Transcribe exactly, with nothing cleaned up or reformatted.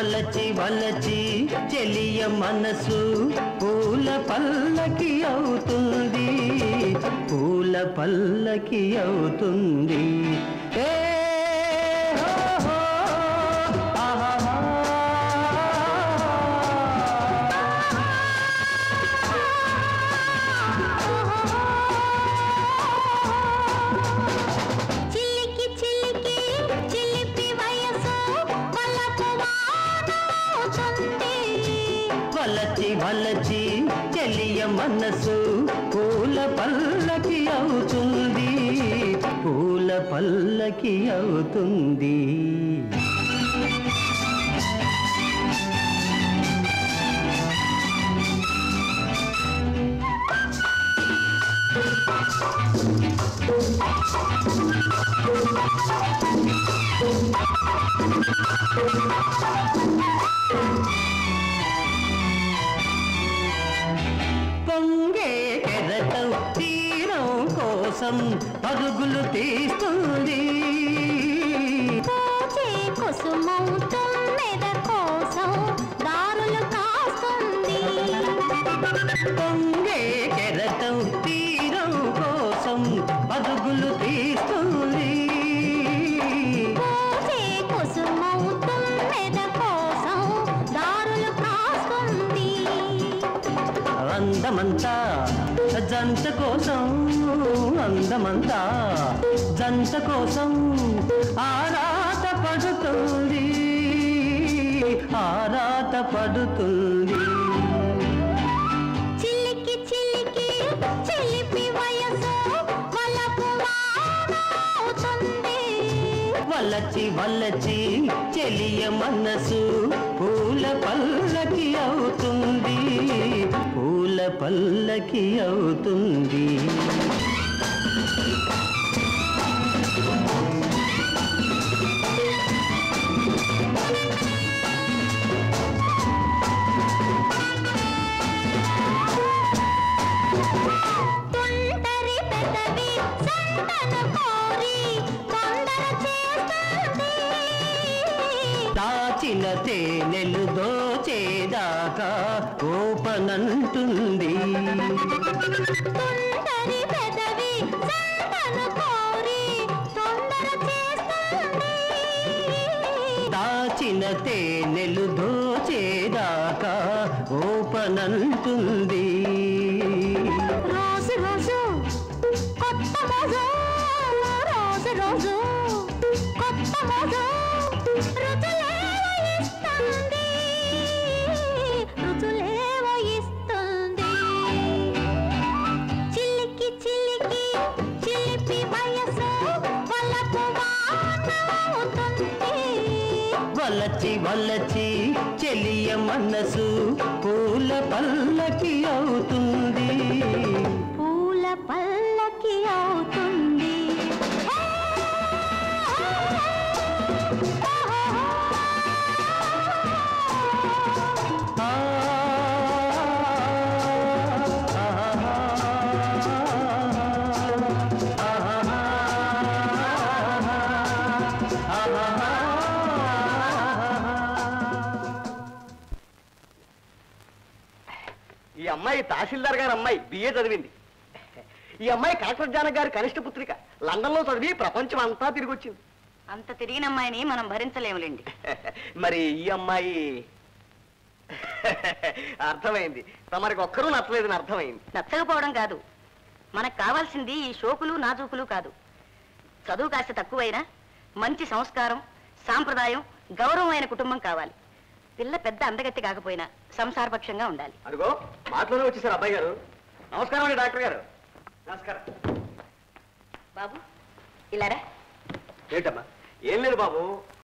వలచి వలచి చెలియ మనసు పూల పల్లకి అవుతుంది, పూల పల్లకి అవుతుంది. ఏ వలచి వలచి చెలియ మనసు పూల పల్లకి అవుతుంది, పూల పల్లకి అవుతుంది. పొంగే కెరటం తీరం కోసం పరుగులు తీస్తుంది, కుసుమం తుమ్మెద కోసం దారులు కాస్తుంది. పొంగే కెరటం తీరం కోసం పరుగులు తీస్తుంది, కుసుమం తుమ్మెద కోసం దారులు కాస్తుంది. అందమంతా జంట కోసం, అందమంతా జంట కోసం ఆరాట పడుతుంది, ఆరాట పడుతుంది. చిలికి చిలికి చిలిపి వయసు వలపు వానవుతుంది. వలచి వలచి చెలియ మనసు పూల పల్లకి అవుతుంది, పూల పల్లకి అవుతుంది. తొంటరి పెదవి సంతను కోరి తొందర చేస్తుంది. దాచిన తేనెలు దోచేదాకా ఓపనంటుంది, తొంటరి పెదవి సంతను కోరి తొందర చేస్తుంది. దాచిన తేనెలు దోచేదాకా ఓపనంటుంది. రోజు రోజు కొత్త మోజు, రోజు రోజు కొత్త మోజు రుచులేవో ఇస్తుంది, రుచులేవో ఇస్తుంది. చిలికి చిలికి చిలిపి వయసు వలపు వానవుతుంది. వలచి వలచి చెలియ మనసు పూల పల్లకి అవుతుంది, పూల పల్లకి అవుతుంది. ఆ ఈ అమ్మాయి తహసీల్దార్ గారి అమ్మాయి బిఏ చదివింది. ఈ అమ్మాయి కలెక్టర్ జానక్ గారి కనిష్ట పుత్రిక. లండన్ లో చదివి ప్రపంచం అంతా తిరిగి వచ్చింది. అంత తిరిగిన అమ్మాయిని మనం భరించలేములేండి. మరి ఈ అమ్మాయి అర్థమైంది. తమరికి ఒక్కరూ నచ్చలేదని అర్థమైంది. నచ్చకపోవడం కాదు, మనకు కావాల్సింది ఈ షోకులు నాజూకులు కాదు. చదువు కాస్త తక్కువైనా మంచి సంస్కారం, సాంప్రదాయం, గౌరవమైన కుటుంబం కావాలి. పిల్ల పెద్ద అందగత్తి కాకపోయినా సంసారపక్షంగా ఉండాలి. అదిగో మాటలోనే వచ్చేసారు అబ్బాయి గారు. నమస్కారం అండి డాక్టర్ గారు. నమస్కారం బాబు. ఇలారా. ఏంటమ్మా? ఏం లేదు బాబు,